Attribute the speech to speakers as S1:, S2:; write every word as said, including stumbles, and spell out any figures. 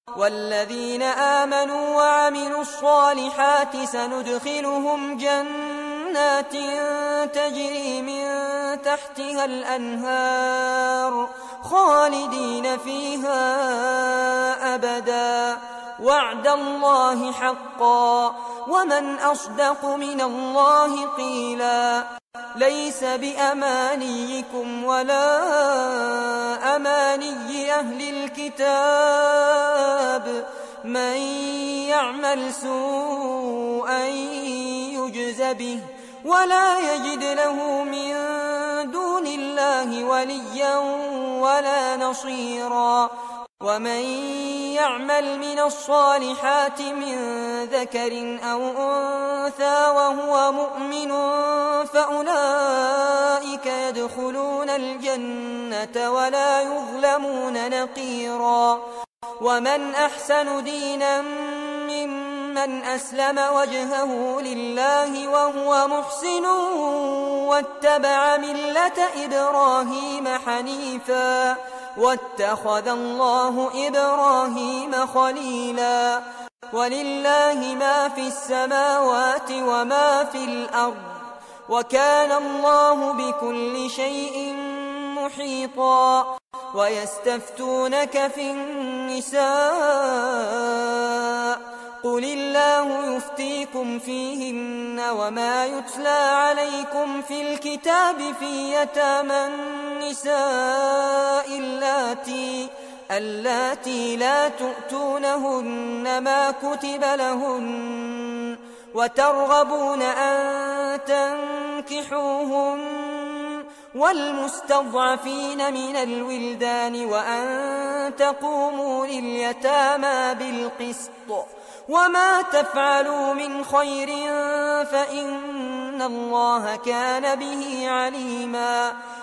S1: والذين آمنوا وعملوا الصالحات سندخلهم جنات تجري من تحتها الأنهار خالدين فيها أبدا وعد الله حقا ومن أصدق من الله قيلا ليس بأمانيكم ولا أماني أهل الكتاب من يعمل سوءا يجز به ولا يجد له من دون الله وليا ولا نصيرا ومن يعمل من الصالحات من ذكر أو أنثى وهو مؤمن فأولئك يدخلون الجنة ولا يظلمون نقيرا ومن أحسن دينا ممن أسلم وجهه لله وهو محسن واتبع ملة إبراهيم حنيفا واتخذ الله إبراهيم خليلا ولله ما في السماوات وما في الأرض وكان الله بكل شيء محيطا ويستفتونك في النساء قل الله يفتيكم فيهن وما يتلى عليكم في الكتاب في يتامى النساء اللاتي اللاتي لا تؤتونهن ما كتب لهن وترغبون أن تنكحوهن والمستضعفين من الولدان وأن تقوموا لليتامى بالقسط وما تفعلوا من خير فإن الله كان به عليما